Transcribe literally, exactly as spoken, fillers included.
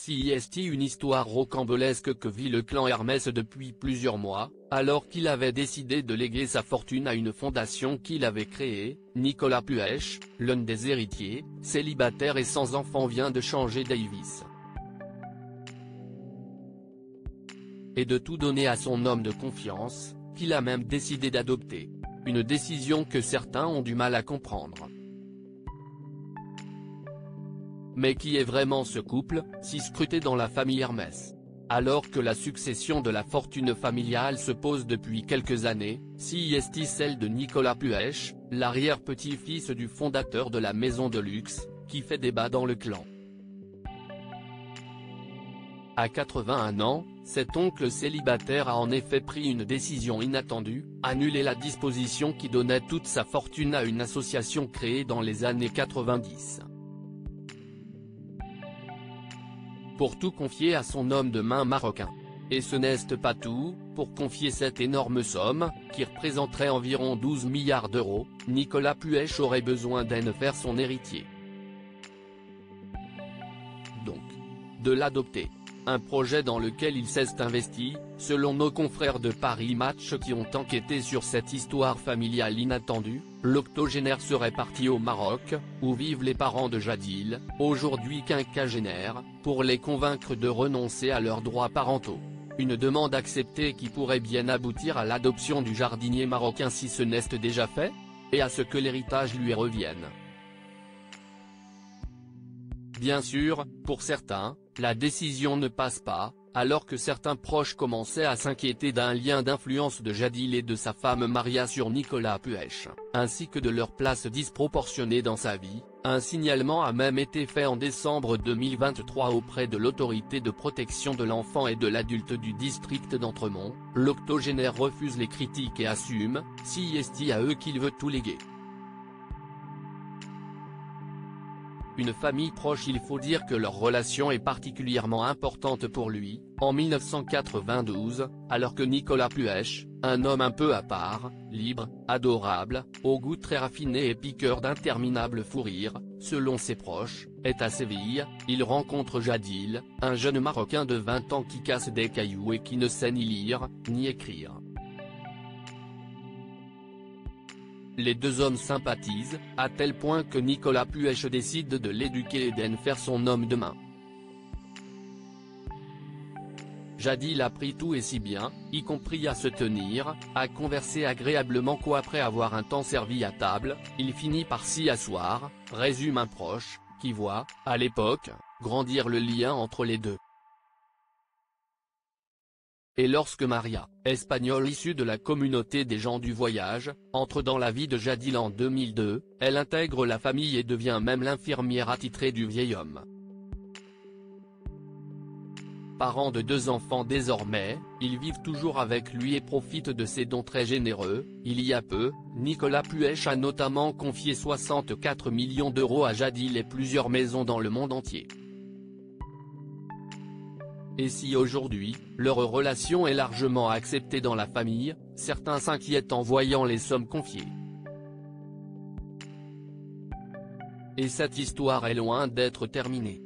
Si est une histoire rocambolesque que vit le clan Hermès depuis plusieurs mois, alors qu'il avait décidé de léguer sa fortune à une fondation qu'il avait créée. Nicolas Puech, l'un des héritiers, célibataire et sans enfant, vient de changer Davis et de tout donner à son homme de confiance, qu'il a même décidé d'adopter. Une décision que certains ont du mal à comprendre. Mais qui est vraiment ce couple, si scruté dans la famille Hermès? Alors que la succession de la fortune familiale se pose depuis quelques années, si est celle de Nicolas Puech, l'arrière-petit-fils du fondateur de la maison de luxe, qui fait débat dans le clan. À quatre-vingt-un ans, cet oncle célibataire a en effet pris une décision inattendue, annuler la disposition qui donnait toute sa fortune à une association créée dans les années quatre-vingt-dix. Pour tout confier à son homme de main marocain. Et ce n'est pas tout, pour confier cette énorme somme, qui représenterait environ douze milliards d'euros, Nicolas Puech aurait besoin d'en faire son héritier. Donc, de l'adopter. Un projet dans lequel il s'est investi, selon nos confrères de Paris Match qui ont enquêté sur cette histoire familiale inattendue. L'octogénaire serait parti au Maroc, où vivent les parents de Jadil, aujourd'hui quinquagénaire, pour les convaincre de renoncer à leurs droits parentaux. Une demande acceptée qui pourrait bien aboutir à l'adoption du jardinier marocain si ce n'est déjà fait, et à ce que l'héritage lui revienne. Bien sûr, pour certains, la décision ne passe pas, alors que certains proches commençaient à s'inquiéter d'un lien d'influence de Jadil et de sa femme Maria sur Nicolas Puech, ainsi que de leur place disproportionnée dans sa vie. Un signalement a même été fait en décembre deux mille vingt-trois auprès de l'autorité de protection de l'enfant et de l'adulte du district d'Entremont. L'octogénaire refuse les critiques et assume, si est à eux qu'il veut tout léguer. Une famille proche. Il faut dire que leur relation est particulièrement importante pour lui. En mille neuf cent quatre-vingt-douze, alors que Nicolas Puech, un homme un peu à part, libre, adorable, au goût très raffiné et piqueur d'interminables fous rires, selon ses proches, est à Séville, il rencontre Jadil, un jeune Marocain de vingt ans qui casse des cailloux et qui ne sait ni lire, ni écrire. Les deux hommes sympathisent, à tel point que Nicolas Puech décide de l'éduquer et d'en faire son homme de main. Jadil a pris tout et si bien, y compris à se tenir, à converser agréablement qu'après avoir un temps servi à table, il finit par s'y asseoir, résume un proche, qui voit, à l'époque, grandir le lien entre les deux. Et lorsque Maria, espagnole issue de la communauté des gens du voyage, entre dans la vie de Jadil en deux mille deux, elle intègre la famille et devient même l'infirmière attitrée du vieil homme. Parent de deux enfants désormais, ils vivent toujours avec lui et profitent de ses dons très généreux. Il y a peu, Nicolas Puech a notamment confié soixante-quatre millions d'euros à Jadil et plusieurs maisons dans le monde entier. Et si aujourd'hui, leur relation est largement acceptée dans la famille, certains s'inquiètent en voyant les sommes confiées. Et cette histoire est loin d'être terminée.